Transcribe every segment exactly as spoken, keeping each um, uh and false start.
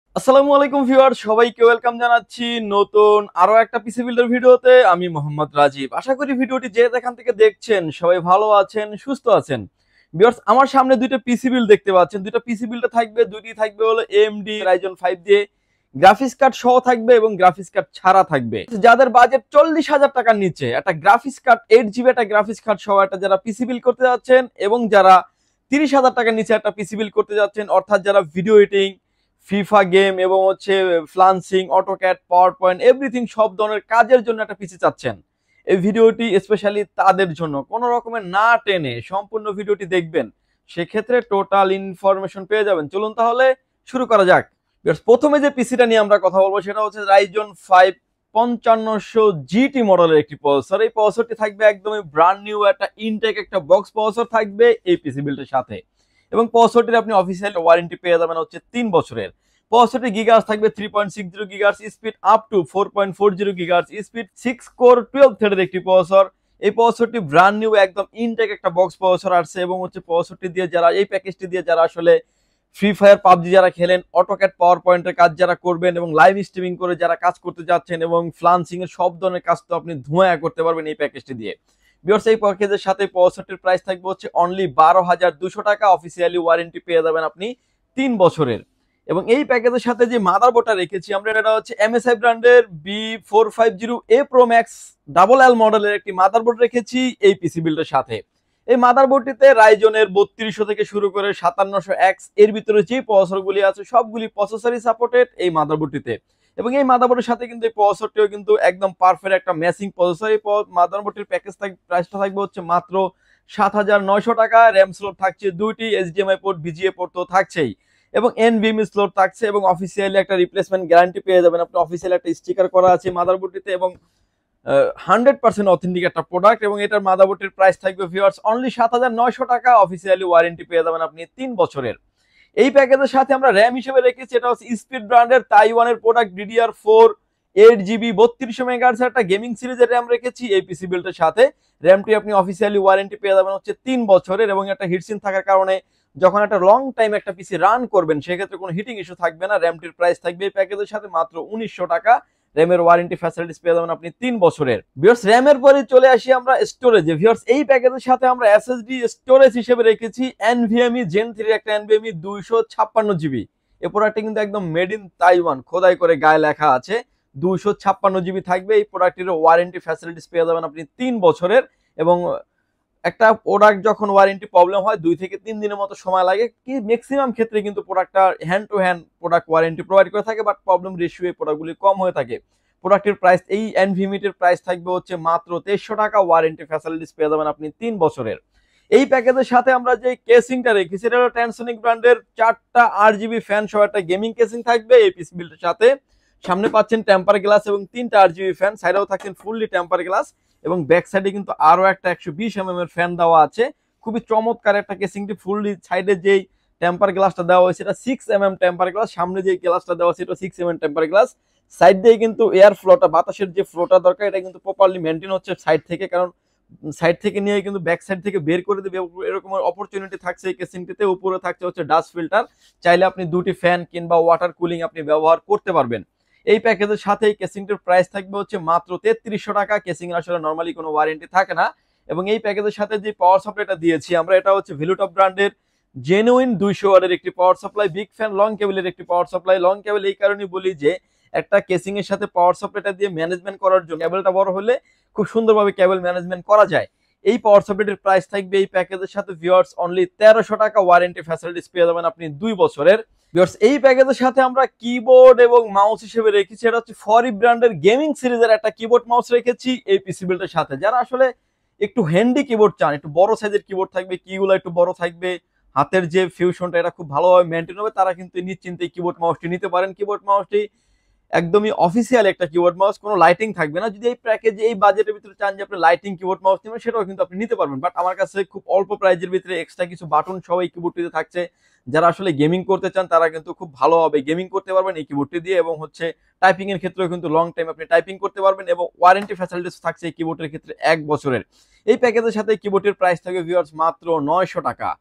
আসসালামু আলাইকুম ভিউয়ার, সবাইকে ওয়েলকাম জানাচ্ছি নতুন আরো একটা পিসি বিল্ডার ভিডিওতে। আমি মোহাম্মদ রাজীব। আশা করি ভিডিওটি যে যেখান থেকে দেখছেন সবাই ভালো আছেন, সুস্থ আছেন। ভিউয়ার্স, আমার সামনে দুইটা পিসি বিল্ড দেখতে পাচ্ছেন। দুইটা পিসি বিল্ডে থাকবে, দুইটি থাকবে হলো এএমডি রাইজন ফাইভ দিয়ে গ্রাফিক্স কার্ড সহ থাকবে এবং গ্রাফিক্স কার্ড ছাড়া থাকবে। যাদের বাজেট চল্লিশ হাজার টাকার নিচে একটা গ্রাফিক্স কার্ড এইট জিবি একটা গ্রাফিক্স কার্ড সহ একটা যারা পিসি বিল্ড করতে যাচ্ছেন, এবং যারা তিরিশ হাজার টাকার নিচে একটা পিসি বিল্ড করতে যাচ্ছেন, অর্থাৎ যারা ভিডিও এডিটিং, ফিফা গেম এবং হচ্ছে freelancing, AutoCAD, PowerPoint everything সব ধরনের কাজের জন্য একটা পিসি চাচ্ছেন, এই ভিডিওটি স্পেশালি তাদের জন্য। কোনো রকমের না টেনে সম্পূর্ণ ভিডিওটি দেখবেন, সেক্ষেত্রে টোটাল ইনফরমেশন পেয়ে যাবেন। চলুন তাহলে শুরু করা যাক। প্রথমে যে পিসিটা নিয়ে আমরা কথা বলবো সেটা হচ্ছে রাইজন ফাইভ পঞ্চান্নশো জিটি মডেলের একটি প্রসেসর। এই প্রসেসরটি থাকবে একদমই ব্র্যান্ড নিউ একটা ইনটেক একটা বক্স প্রসেসর থাকবে এই পিসি বিল্ডের সাথে, এবং প্রসেসরটির আপনি অফিসিয়াল ওয়ারেন্টি পেয়ে যাবেন হচ্ছে তিন বছরের। প্রসেসরটি গিগার্স থাকবে three point six zero gigahertz speed up to four point four zero gigahertz speed, six core twelve থ্রেডের একটি প্রসেসর। এই প্রসেসরটি ব্র্যান্ড নিউ একদম ইনটেক একটা বক্স প্রসেসর আসছে, এবং হচ্ছে প্রসেসরটি দিয়ে যারা এই প্যাকেজটি দিয়ে যারা আসলে ফ্রি ফায়ার পাবজি যারা খেলেন, অটোক্যাড পাওয়ার পয়েন্টের কাজ যারা করবেন এবং লাইভ স্ট্রিমিং করে যারা কাজ করতে যাচ্ছেন, এবং ফ্লান্সিং এর সব ধরনের কাজ তো আপনি ধোঁয়া করতে পারবেন এই প্যাকেজটি দিয়ে। ভিউয়ার্স, এই প্যাকেজের সাথে প্রসেসরটির প্রাইস থাকবে হচ্ছে অনলি বারো হাজার দুশো টাকা। অফিসিয়ালি ওয়ারেন্টি পেয়ে যাবেন আপনি তিন বছরের। এবং এই প্যাকেজের সাথে যে মাদারবোর্ডটা রেখেছি আমরা, এটা হচ্ছে এমএসআই ব্র্যান্ডের B four five zero A pro max double L মডেলের একটি মাদারবোর্ড রেখেছি এই পিসি বিল্ডের সাথে। এই মাদারবোর্ডটিতে রাইজনের বত্রিশশো থেকে শুরু করে সাতান্নশো এক্স এর ভিতরে যে প্রসেসরগুলি আছে সবগুলি প্রসেসরই সাপোর্টেড এই মাদারবোর্ডটিতে। এবং এই মাদারবোর্ডের সাথে কিন্তু এই প্রসেসরটিও কিন্তু একদম পারফেক্ট একটা ম্যাচিং প্রসেসর। এই মাদারবোর্ডটির প্যাকেজ প্রাইসটা থাকবে হচ্ছে মাত্র সাত হাজার নয়শো টাকা। র্যাম স্লট থাকছে দুইটি, এইচডিএমআই পোর্ট, ভিজিএ পোর্ট তো থাকছেই, এবং এনভিএমই স্লট থাকছে, এবং অফিসিয়ালি একটা রিপ্লেসমেন্ট গ্যারান্টি পেয়ে যাবেন আপনি। অফিসিয়ালি একটা স্টিকার করা আছে মাদারবোর্ডটিতে, এবং হান্ড্রেড পার্সেন্ট অথেন্টিক একটা প্রোডাক্ট। এবং এটার মাদারবোর্ডের প্রাইস থাকবে ভিউয়ার্স অনলি সাত হাজার নয়শো টাকা। অফিসিয়ালি ওয়ারেন্টি পেয়ে যাবেন আপনি তিন বছরের। এই প্যাকেজের সাথে আমরা র্যাম হিসেবে রেখেছি, এটা হচ্ছে স্পিড ব্র্যান্ডের তাইওয়ানের product DDR four eight GB বত্রিশশো মেগাহার্টজ একটা গেমিং সিরিজের র্যাম রেখেছি এই পিসি বিল্ডের সাথে। র্যামটি আপনি অফিসিয়ালি ওয়ারেন্টি পেয়ে যাবেন হচ্ছে তিন বছরের, এবং একটা হিটসিন থাকার কারণে যখন একটা লং টাইম একটা পিসি রান করবেন সেক্ষেত্রে কোনো হিটিং ইস্যু থাকবে না। র্যামটির প্রাইস থাকবে এই প্যাকেজের সাথে মাত্র উনিশশো টাকা। র্যামের ওয়ারেন্টি ফ্যাসিলিটিস পেয়ে যাবেন আপনি তিন বছরের। ভিউয়ার্স, র্যামের পরে চলে আসি আমরা স্টোরেজে। ভিউয়ার্স, এই প্যাকেজের সাথে আমরা এসএসডি স্টোরেজ হিসেবে রেখেছি এনভিএমই জেন থ্রি একটা এনভিএমই দুইশো ছাপ্পান্ন জিবি। এই প্রোডাক্টটি কিন্তু একদম মেড ইন তাইওয়ান খোদাই করে গায়ে লেখা আছে, দুইশো ছাপ্পান্ন জিবি থাকবে। এই প্রোডাক্টটির ওয়ারেন্টি ফ্যাসিলিটিস পেয়ে যাবেন আপনি তিন বছরের। এবং একটা প্রোডাক্ট যখন ওয়ারেন্টি প্রবলেম হয় দুই থেকে তিন দিনের মতো সময় লাগে, কি ম্যাক্সিমাম ক্ষেত্রে কিন্তু প্রোডাক্টটা hand to hand product warranty provide করে থাকে, বাট প্রবলেম রেশিও এই প্রোডাক্টগুলি কম হয়ে থাকে। প্রোডাক্টের প্রাইস এই এনভিমিটের প্রাইস থাকবে হচ্ছে মাত্র তেইশশো টাকা। ওয়ারেন্টি ফ্যাসিলিটিস পেয়ে যাবেন আপনি তিন বছরের। এই প্যাকেজের সাথে আমরা যে কেসিংটা রেখেছি সেটা হলো ট্যানসনিক ব্র্যান্ডের চারটা আট জিবি ফ্যান সহ একটা গেমিং কেসিং থাকবে এই পিসি বিল্ডের সাথে। সামনে পাচ্ছেন টেম্পার গ্লাস এবং তিনটা আট জিবি ফ্যান, সাইডেও থাকছেন ফুললি টেম্পার গ্লাস, এবং ব্যাক সাইডে কিন্তু আরো একটা একশো বিশ এম এম এর ফ্যান দেওয়া আছে। খুবই চমৎকার একটা কেসিংটি। ফুললি সাইডে যেই টেম্পার গ্লাসটা দেওয়া হয়েছে এটা six M M temper glass, সামনে যে গ্লাসটা দেওয়া আছে এটা six M M temper glass. Side দিয়ে কিন্তু এয়ার ফ্লোটা, বাতাসের যে ফ্লোটা দরকার এটা কিন্তু প্রপারলি মেনটেন হচ্ছে সাইড থেকে, কারণ সাইড থেকে নিয়ে কিন্তু ব্যাক সাইড থেকে বের করে দেবে এরকম অপরচুনিটি থাকছে এই কেসিংটিতে। উপরে থাকছে হচ্ছে ডাস্ট ফিল্টার, চাইলে আপনি দুটি ফ্যান কিংবা ওয়াটার কুলিং আপনি ব্যবহার করতে পারবেন। এই প্যাকেজের সাথে এই কেসিংটির প্রাইস থাকবে হচ্ছে মাত্র তেত্রিশশো টাকা। কেসিং এর আসলে নরমালি কোনো ওয়ারেন্টি থাকে না। এবং এই প্যাকেজের সাথে যে পাওয়ার সাপ্লাইটা দিয়েছি আমরা, এটা হচ্ছে ভেলুটপ ব্র্যান্ডের জেনুইন দুইশো ওয়াটের একটি power supply, big fan long কেবলের একটি পাওয়ার সাপ্লাই। লং কেবল এই কারণে বলি যে একটা কেসিং এর সাথে পাওয়ার সাপ্লাইটা দিয়ে ম্যানেজমেন্ট করার জন্য কেবলটা বড় হলে খুব সুন্দরভাবে কেবল ম্যানেজমেন্ট করা যায়। এই পাওয়ার সাপ্লাইটির প্রাইস থাকবে এই প্যাকেজের সাথে ভিউয়ার্স অনলি তেরোশো টাকা। ওয়ারেন্টি ফ্যাসিলিটিস পেয়ে যাবেন আপনি দুই বছরের। ভিউয়ার্স, এই প্যাকেজের সাথে আমরা কিবোর্ড এবং মাউস হিসেবে রেখেছি, এটা হচ্ছে ফরি ব্র্যান্ডের গেমিং সিরিজের একটা কিবোর্ড মাউস রেখেছি এই পিসি বিল্ডের সাথে। যারা আসলে একটু হ্যান্ডি কিবোর্ড চান, একটু বড় সাইজের কিবোর্ড থাকবে, কিগুলো একটু বড় থাকবে, হাতের যে ফিউশনটা এটা খুব ভালোভাবে মেনটেন হবে, তারা কিন্তু নিশ্চিন্তে কিবোর্ড মাউসটি নিতে পারেন। কিবোর্ড মাউসটি একদমই অফিসিয়াল একটা কিবোর্ড মাউস, কোনো লাইটিং থাকবে না। যদি এই প্যাকেজে এই বাজেটের ভিতরে চান যে আপনি লাইটিং কিবোর্ড মাউস নেবেন সেটাও কিন্তু আপনি নিতে পারবেন, বাট আমার কাছে খুব অল্প প্রাইজের ভিতরে এক্সট্রা কিছু বাটন সহ এই কিবোর্ডটিতে থাকছে। যারা আসলে গেমিং করতে চান তারা কিন্তু খুব ভালোভাবে গেমিং করতে পারবেন এই কিবোর্ডটি দিয়ে, এবং হচ্ছে টাইপিং এর ক্ষেত্রেও কিন্তু লং টাইম আপনি টাইপিং করতে পারবেন, এবং ওয়ারেন্টি ফ্যাসিলিটিস থাকছে এই কিবোর্ডের ক্ষেত্রে এক বছরের। এই প্যাকেজের সাথে কিবোর্ডের প্রাইস থাকবে ভিউয়ার্স মাত্র নয়শো টাকা।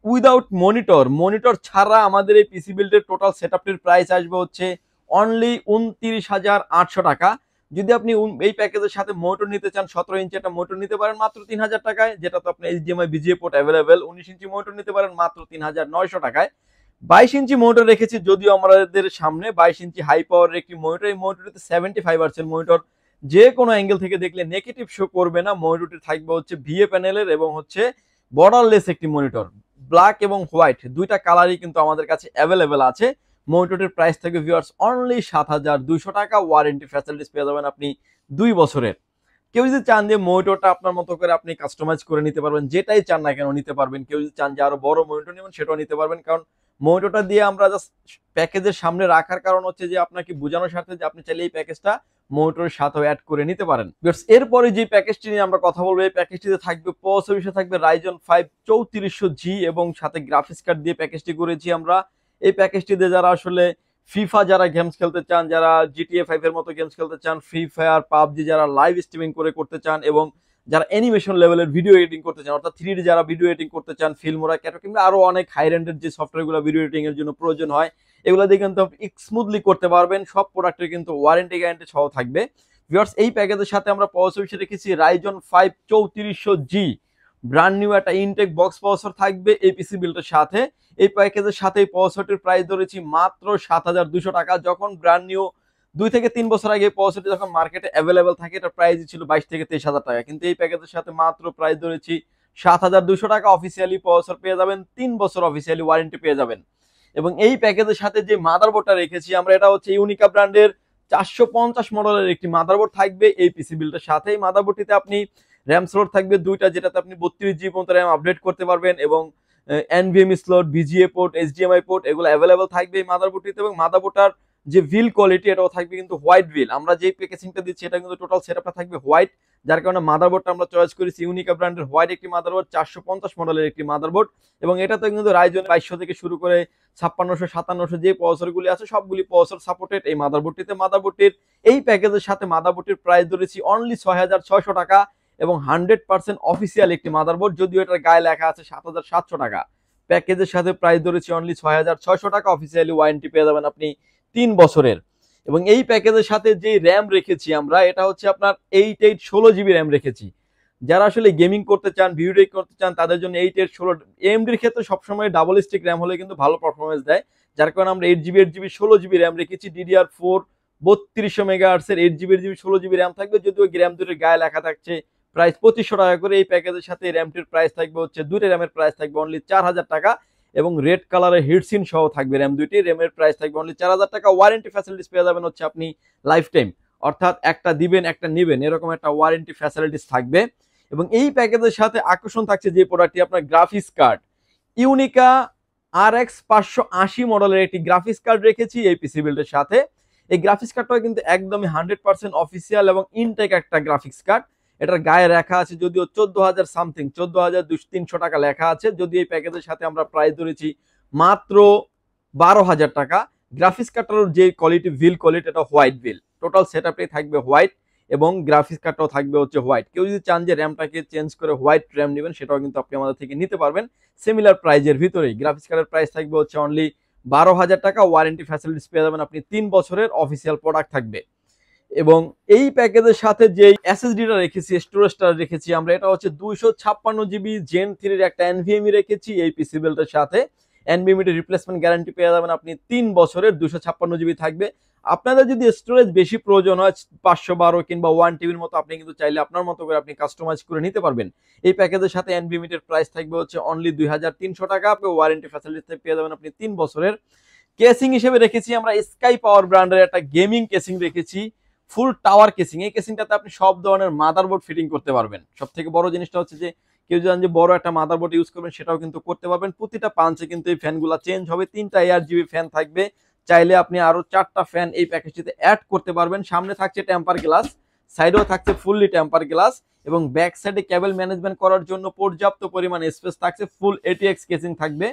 উইদাউট মনিটর, মনিটর ছাড়া আমাদের এই পিসি বিল্ডের টোটাল সেটআপটির প্রাইস আসবে হচ্ছে অনলি উনত্রিশ হাজার আটশো টাকা। যদি আপনি এই প্যাকেজের সাথে মোটর নিতে চান, সতেরো ইঞ্চি একটা মোটর নিতে পারেন মাত্র তিন হাজার টাকায়, যেটা তো আপনি এইচডিএমআই বিজিএ পোর্ট অ্যাভেলেবেল। উনিশ ইঞ্চি মোটর নিতে পারেন মাত্র তিন হাজার নয়শো টাকায়। বাইশ ইঞ্চি মোটর রেখেছি যদিও আমাদের সামনে, বাইশ ইঞ্চি হাই পাওয়ারের একটি মোটর। এই মোটরটিতে সেভেন্টি ফাইভ পার্সেন্ট মোটর, যে কোনো অ্যাঙ্গেল থেকে দেখলে নেগেটিভ শো করবে না। মনিটরটি থাকবে হচ্ছে ভিএ প্যানেলের এবং হচ্ছে বর্ডারলেস একটি মনিটর। ব্ল্যাক এবং হোয়াইট দুইটা কালারই কিন্তু আমাদের কাছে অ্যাভেলেবেল আছে। মনিটরটির প্রাইস থাকবে ভিউয়ার্স অনলি সাত হাজার দুইশো টাকা। ওয়ারেন্টি ফ্যাসিলিটিস পেয়ে যাবেন আপনি দুই বছরের। কেউ যদি চান যে মনিটরটা আপনার মতো করে আপনি কাস্টমাইজ করে নিতে পারবেন, যেটাই চান না কেন নিতে পারবেন। কেউ যদি চান যে আরো বড় মনিটর নেবেন, সেটাও নিতে পারবেন। কারণ মনিটরটা দিয়ে আমরা জাস্ট প্যাকেজের সামনে রাখার কারণ হচ্ছে যে আপনাকে বোঝানোর সাথে যে আপনি চাইলে এই প্যাকেজটা মনিটরের সাথেও অ্যাড করে নিতে পারেন। এরপরে যে প্যাকেজটি নিয়ে আমরা কথা বলবো, এই প্যাকেজটিতে থাকবে প্রসেসর হিসেবে থাকবে রাইজন ফাইভ চৌত্রিশশো জি এবং সাথে গ্রাফিক্স কার্ড দিয়ে প্যাকেজটি করেছি আমরা। এই প্যাকেজটিতে যারা আসলে ফিফা যারা গেমস খেলতে চান, যারা জিটিএ ফাইভ এর মতো গেমস খেলতে চান, ফ্রি ফায়ার, পাবজি যারা লাইভ স্ট্রিমিং করে করতে চান এবং যারা অ্যানিমেশন লেভেলের ভিডিও এডিটিং করতে চান, অর্থাৎ থ্রি ডি যারা ভিডিও এডিটিং করতে চান, ফিল্মোরা, ক্যাটো কিংবা আরো অনেক হাই রেন্ডের যে সফটওয়্যারগুলো ভিডিও এডিটিং এর জন্য প্রয়োজন হয়, এগুলো দিয়ে কিন্তু স্মুথলি করতে পারবেন। সব প্রোডাক্টের কিন্তু ওয়ারেন্টি গ্যারান্টি সহ থাকবে। ভিউয়ার্স, এই প্যাকেজের সাথে আমরা প্রসেসর হিসেবে রেখেছি রাইজন ফাইভ চৌত্রিশশো জি। ব্র্যান্ড নিউ একটা ইনটেক বক্স প্রসেসর থাকবে এই পিসি বিল্ডের সাথে। এই প্যাকেজের সাথে এই প্রসেসরটির প্রাইস ধরেছি মাত্র সাত হাজার দুশো টাকা। যখন ব্র্যান্ড নিউ দুই থেকে তিন বছর আগে প্রসেসরটি যখন মার্কেটে অ্যাভেলেবেল থাকে, এটার প্রাইস ছিল বাইশ থেকে তেইশ হাজার টাকা, কিন্তু এই প্যাকেজের সাথে মাত্র প্রাইস ধরেছি সাত হাজার দুশো টাকা। অফিসিয়ালি প্রসেসর পেয়ে যাবেন, তিন বছর অফিসিয়ালি ওয়ারেন্টি পেয়ে যাবেন। এবং এই প্যাকেজের সাথে যে মাদারবোর্ডটা রেখেছি আমরা, এটা হচ্ছে ইউনিকা ব্র্যান্ডের চারশো পঞ্চাশ মডেলের একটি মাদারবোর্ড থাকবে এই পিসি বিল্ডের সাথে। এই মাদারবোর্ডটিতে আপনি র্যাম স্লট থাকবে দুইটা, যেটাতে আপনি বত্রিশ জিবি পর্যন্ত র্যাম আপডেট করতে পারবেন এবং NVMe slot, VGA port, HDMI port এগুলো অ্যাভেলেবেল থাকবে এই মাদারবোর্ডটিতে। এবং মাদারবোর্ডটার যে ভিল কোয়ালিটি, এটাও থাকবে কিন্তু হোয়াইট ভিল। আমরা যে প্যাকেজিংটা দিচ্ছি এটা কিন্তু টোটাল সেটআপটা থাকবে হোয়াইট, যার কারণে মাদারবোর্ডটা আমরা চয়েস করেছি ইউনিকা ব্র্যান্ডের হোয়াইট একটি মাদারবোর্ড, চারশো পঞ্চাশ মডেলের একটি মাদারবোর্ড। এবং এটাতে কিন্তু রাইজন বাইশশো থেকে শুরু করে ছাপ্পান্নশো সাতান্নশো যে প্রসেসরগুলি আছে সবগুলি প্রসেসর সাপোর্টেড এই মাদারবোর্ডটিতে। মাদারবোর্ডটির এই প্যাকেজের সাথে মাদারবোর্ডটির প্রাইস ধরেছি অনলি ছয় হাজার ছয়শো টাকা এবং হান্ড্রেড পার্সেন্ট অফিসিয়াল একটি মাদারবোর্ড, যদিও এটার গায়ে লেখা আছে সাত হাজার সাতশো টাকা। প্যাকেজের সাথে প্রাইস ধরেছি অনলি ছয় হাজার ছয়শো টাকা। অফিসিয়ালি ওয়ারেন্টি পেয়ে যাবেন আপনি তিন বছরের। এবং এই প্যাকেজের সাথে যে র্যাম রেখেছি আমরা, এটা হচ্ছে আপনার এইট এইট ষোলো জিবি র্যাম রেখেছি। যারা আসলে গেমিং করতে চান, ভিডিও করতে চান, তাদের জন্য এইট এইট ষোলো। এএমডির ক্ষেত্রে সবসময় ডাবল স্টিক র্যাম হলে কিন্তু ভালো পারফরমেন্স দেয়, যার কারণে আমরা এইট জিবি এইট জিবি ষোলো জিবি র্যাম রেখেছি। ডিডিআর ফোর বত্রিশশো মেগাহার্টসের এইট জিবি এইট জিবি ষোলো জিবি র্যাম থাকবে, যদিও র্যাম দুটোর গায়ে লেখা থাকছে প্রাইস পঁচিশশো টাকা করে। এই প্যাকেজের সাথে র্যামটির প্রাইস থাকবে হচ্ছে দুইটা র্যামের প্রাইস থাকবে অনলি চার হাজার টাকা এবং রেড কালারের হিটসিন সহ থাকবে র্যাম দুইটি। র্যামের প্রাইস থাকবে অনলি চার হাজার টাকা। ওয়ারেন্টি ফ্যাসিলিটিস পেয়ে যাবেন হচ্ছে আপনি লাইফ টাইম, অর্থাৎ একটা দিবেন একটা নিবেন, এরকম একটা ওয়ারেন্টি ফ্যাসিলিটিস থাকবে। এবং এই প্যাকেজের সাথে আকর্ষণ থাকছে যে প্রোডাক্টটি, আপনার graphics card Unika R X পাঁচশো আশি মডেলের একটি গ্রাফিক্স কার্ড রেখেছি এই পিসি বিল্ডের সাথে। এই গ্রাফিক্স কার্ডটা কিন্তু একদমই হান্ড্রেড পার্সেন্ট অফিসিয়াল এবং ইনটেক একটা গ্রাফিক্স কার্ড। এটার গায়ে লেখা আছে যদিও চোদ্দ হাজার সামথিং, চোদ্দ হাজার দুশো তিনশো টাকা লেখা আছে, যদি এই প্যাকেজের সাথে আমরা প্রাইস ধরেছি মাত্র বারো হাজার টাকা। গ্রাফিক্স কার্ডটার যে কোয়ালিটি, ভিল কোয়ালিটি, এটা হোয়াইট ভিল। টোটাল সেটআপটাই থাকবে হোয়াইট এবং গ্রাফিক্স কার্ডটাও থাকবে হচ্ছে হোয়াইট। কেউ যদি চান যে র্যামটাকে চেঞ্জ করে হোয়াইট র্যাম নেবেন, সেটাও কিন্তু আপনি আমাদের থেকে নিতে পারবেন সিমিলার প্রাইজের ভিতরেই। গ্রাফিক্স কার্ডের প্রাইস থাকবে হচ্ছে অনলি বারো হাজার টাকা। ওয়ারেন্টি ফ্যাসিলিটিস পেয়ে যাবেন আপনি তিন বছরের, অফিসিয়াল প্রোডাক্ট থাকবে। এবং এই প্যাকেজের সাথে যে এসএসডিটা রেখেছি, স্টোরেজটা রেখেছি আমরা, এটা হচ্ছে দুইশো ছাপ্পান্ন জিবি জেন থ্রির একটা এনভিএমই রেখেছি এই পিসি বিল্ডের সাথে। এনভিএমইটি রিপ্লেসমেন্ট গ্যারান্টি পেয়ে যাবেন আপনি তিন বছরের, দুইশো ছাপ্পান্ন জিবি থাকবে। আপনাদের যদি স্টোরেজ বেশি প্রয়োজন হয়, পাঁচশো বারো কিংবা ওয়ান টিবির মতো, আপনি কিন্তু চাইলে আপনার মতো করে আপনি কাস্টমাইজ করে নিতে পারবেন। এই প্যাকেজের সাথে এনভিএমইটির প্রাইস থাকবে হচ্ছে অনলি দুই হাজার তিনশো টাকা। ওয়ারেন্টি ফ্যাসিলিটি পেয়ে যাবেন আপনি তিন বছরের। কেসিং হিসেবে রেখেছি আমরা স্কাই পাওয়ার ব্র্যান্ডের একটা গেমিং কেসিং রেখেছি, ফুল টাওয়ার কেসিং। এই কেসিংটাতে আপনি সব ধরনের মাদারবোর্ড ফিটিং করতে পারবেন। সব থেকে বড় জিনিসটা হচ্ছে যে কেউ জানেন যে বড় একটা মাদারবোর্ড ইউজ করবেন, সেটাও কিন্তু করতে পারবেন। প্রতিটা পাঞ্চে কিন্তু এই ফ্যানগুলো চেঞ্জ হবে, তিনটা এয়ার জিবি ফ্যান থাকবে। চাইলে আপনি আরো চারটা ফ্যান এই প্যাকেজটিতে অ্যাড করতে পারবেন। সামনে থাকছে টেম্পার গ্লাস, সাইডেও থাকছে ফুললি টেম্পার গ্লাস এবং ব্যাক সাইডে কেবল ম্যানেজমেন্ট করার জন্য পর্যাপ্ত পরিমাণ স্পেস থাকছে। ফুল এটিএক্স কেসিং থাকবে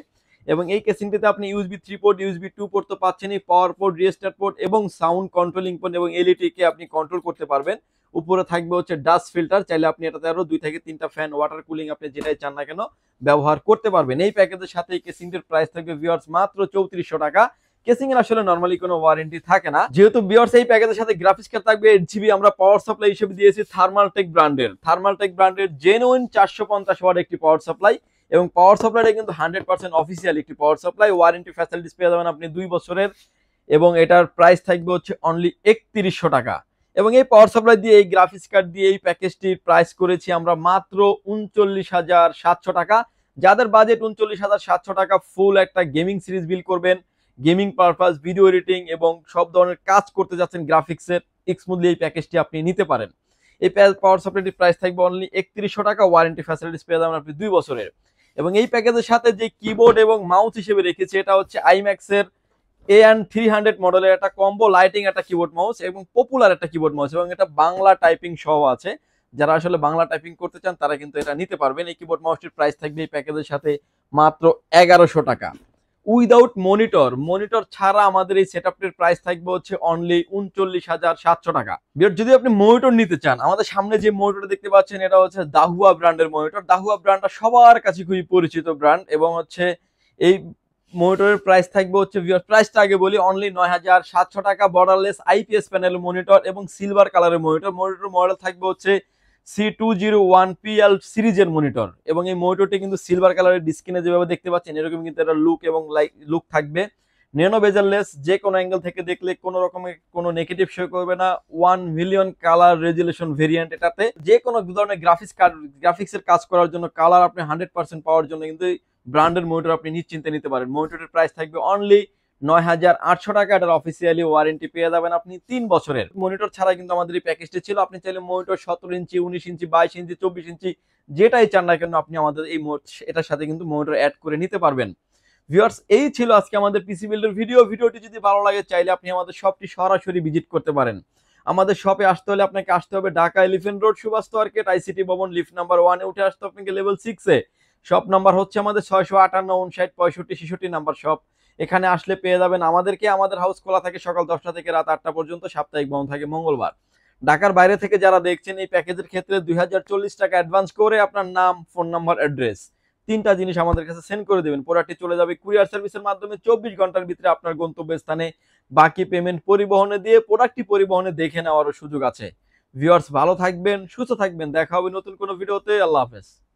এবং এই কেসিংটিতে আপনি USB three port, USB two port তো পাচ্ছেনই, পাওয়ার পোর্ট, রিস্টার্ট পোর্ট এবং সাউন্ড কন্ট্রোলিং পোর্ট এবং এলইডি কে আপনি কন্ট্রোল করতে পারবেন। উপরে থাকবে হচ্ছে ডাস্ট ফিল্টার, চাইলে আপনি এটাতে আরো দুই থেকে তিনটা ফ্যান, ওয়াটার কুলিং আপনি যেটাই চান না কেন ব্যবহার করতে পারবেন। এই প্যাকেজের সাথে এই কেসিংটির প্রাইস থাকবে ভিউয়ার্স মাত্র চৌত্রিশশো টাকা। কেসিং এর আসলে নরমালি কোনো ওয়ারেন্টি থাকে না। যেহেতু ভিউয়ার্স এই প্যাকেজের সাথে গ্রাফিক্স কার্ড থাকবে এইট জিবি, আমরা পাওয়ার সাপ্লাই হিসেবে দিয়েছি থার্মালটেক ব্র্যান্ডের থার্মালটেক ব্র্যান্ডের জেনুইন চারশো পঞ্চাশ ওয়াট একটি পাওয়ার সাপ্লাই, এবং পাওয়ার সাপ্লাইটা কিন্তু হান্ড্রেড পার্সেন্ট অফিসিয়াল একটি পাওয়ার সাপ্লাই। ওয়ারেন্টি ফ্যাসিলিটিস পেয়ে যাবেন আপনি দুই বছরের, এবং এটার প্রাইস থাকবে হচ্ছে অনলি একত্রিশশো টাকা। এবং এই পাওয়ার সাপ্লাই দিয়ে, এই গ্রাফিক্স কার্ড দিয়ে এই প্যাকেজটির প্রাইস করেছি আমরা মাত্র উনচল্লিশ হাজার সাতশো টাকা। যাদের বাজেট উনচল্লিশ হাজার সাতশো টাকা, ফুল একটা গেমিং সিরিজ বিল্ড করবেন, গেমিং পারপাস, ভিডিও এডিটিং এবং সব ধরনের কাজ করতে যাচ্ছেন গ্রাফিক্সের, স্মুথলি এই প্যাকেজটি আপনি নিতে পারেন। এই পাওয়ার সাপ্লাইটির প্রাইস থাকবে অনলি একত্রিশশো টাকা, ওয়ারেন্টি ফ্যাসিলিটিস পেয়ে যাবেন আপনি দুই বছরের। এবং এই প্যাকেজের সাথে যে কিবোর্ড এবং মাউস হিসেবে রেখেছি, এটা হচ্ছে আইম্যাক্স এর এ এন থ্রি হান্ড্রেড মডেলের একটা কম্বো লাইটিং একটা কিবোর্ড মাউস এবং পপুলার একটা কিবোর্ড মাউস, এবং এটা বাংলা টাইপিং সহ আছে। যারা আসলে বাংলা টাইপিং করতে চান তারা কিন্তু এটা নিতে পারবেন। এই কিবোর্ড মাউসটির প্রাইস থাকবে এই প্যাকেজের সাথে মাত্র এগারোশো টাকা। উইদাউট মনিটর, মনিটর ছাড়া আমাদের এই সেটআপটির প্রাইস থাকবে হচ্ছে অনলি উনচল্লিশ হাজার সাতশো টাকা। যদি আপনি মনিটর নিতে চান, আমাদের সামনে যে মনিটর দেখতে পাচ্ছেন এটা হচ্ছে দাহুয়া ব্র্যান্ডের মনিটর। দাহুয়া ব্র্যান্ডটা সবার কাছে খুবই পরিচিত ব্র্যান্ড, এবং হচ্ছে এই মনিটরের প্রাইস থাকবে হচ্ছে, প্রাইসটা আগে বলি, অনলি নয় হাজার সাতশো টাকা। বর্ডারলেস আইপিএস প্যানেল মনিটর এবং সিলভার কালারের মনিটর। মনিটর মডেল থাকবে হচ্ছে C two zero one P L সিরিজের মনিটর, এবং এই মনিটরটি কিন্তু সিলভার কালারের, ডিসপ্লে যেভাবে দেখতে পাচ্ছেন এরকম কিন্তু একটা লুক এবং লাইক লুক থাকবে। নেনো বেজারলেস, যে কোনো অ্যাঙ্গেল থেকে দেখলে কোনো রকমের কোনো নেগেটিভ শো করবে না। One million colour resolution variant, এটাতে যে কোনো ধরনের গ্রাফিক্স কার্ড, গ্রাফিক্সের কাজ করার জন্য, কালার আপনি হান্ড্রেড পার্সেন্ট পাওয়ার জন্য কিন্তু ব্র্যান্ডের মনিটর আপনি নিশ্চিন্তে নিতে পারেন। মনিটরের প্রাইস থাকবে অনলি নয় হাজার আটশো টাকা। এটার অফিসিয়ালি ওয়ারেন্টি পেয়ে যাবেন আপনি তিন বছরের। মনিটর ছাড়া কিন্তু আমাদের এই প্যাকেজটি ছিল। আপনি চাইলে মনিটর সতেরো ইঞ্চি, উনিশ ইঞ্চি, বাইশ ইঞ্চি, চব্বিশ ইঞ্চি যেটাই চান না কেন আপনি আমাদের এই এটার সাথে কিন্তু মনিটর অ্যাড করে নিতে পারবেন। ভিউয়ার্স, এই ছিল আজকে আমাদের পিসি বিল্ডের ভিডিও। ভিডিওটি যদি ভালো লাগে চাইলে আপনি আমাদের শপটি সরাসরি ভিজিট করতে পারেন। আমাদের শপে আসতে হলে আপনাকে আসতে হবে Dhaka elephant road, Subhash market, ICT Bhaban, lift number ওয়ানে উঠে আসতে আপনাকে লেভেল সিক্সে। শপ নাম্বার হচ্ছে আমাদের ছয়শো আটান্ন উনষাট পঁয়ষট্টি ছেষট্টি নাম্বার শপ। এখানে আসলে পেয়ে যাবেন আমাদেরকে। আমাদের হাউস খোলা থাকে সকাল দশটা থেকে রাত আটটা পর্যন্ত, সাপ্তাহিক বন্ধ থাকে মঙ্গলবার। ঢাকার বাইরে থেকে যারা দেখছেন, এই প্যাকেজের ক্ষেত্রে দুই হাজার চল্লিশ টাকা অ্যাডভান্স করে আপনার নাম, ফোন নাম্বার, অ্যাড্রেস তিনটা জিনিস আমাদের কাছে সেন্ড করে দেবেন। প্রোডাক্টটি চলে যাবে কুরিয়ার সার্ভিসের মাধ্যমে চব্বিশ ঘন্টার ভিতরে আপনার গন্তব্যস্থানে। বাকি পেমেন্ট পরিবহনে দিয়ে প্রোডাক্টটি পরিবহনে দেখে নেওয়ারও সুযোগ আছে। ভিউয়ার্স, ভালো থাকবেন, সুস্থ থাকবেন, দেখা হবে নতুন কোনো ভিডিওতে। আল্লাহ হাফেজ।